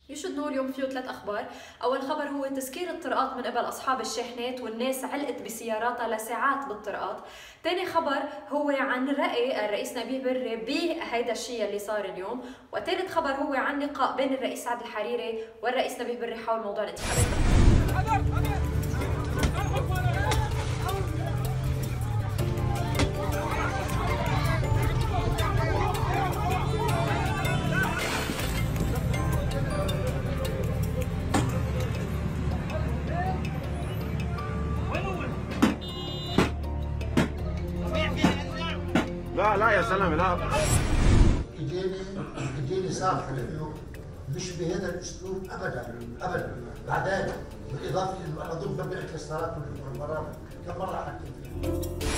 يشد اليوم فيه 3 أخبار. أول خبر هو تسكير الطرقات من قبل أصحاب الشاحنات، والناس علقت بسياراتها لساعات بالطرقات. ثاني خبر هو عن رأي الرئيس نبيه بري بهيدا الشيء اللي صار اليوم. وثالث خبر هو عن لقاء بين الرئيس عبد الحريري والرئيس نبيه بري حول موضوع الانتخابات. لا لا يا زلمه لا. اجيني صاحب انه مش بهذا الاسلوب ابدا ابدا. بعدين بالاضافه انه انا ضد مبيع الكسرات والبرامج كم مره حكيت فيه.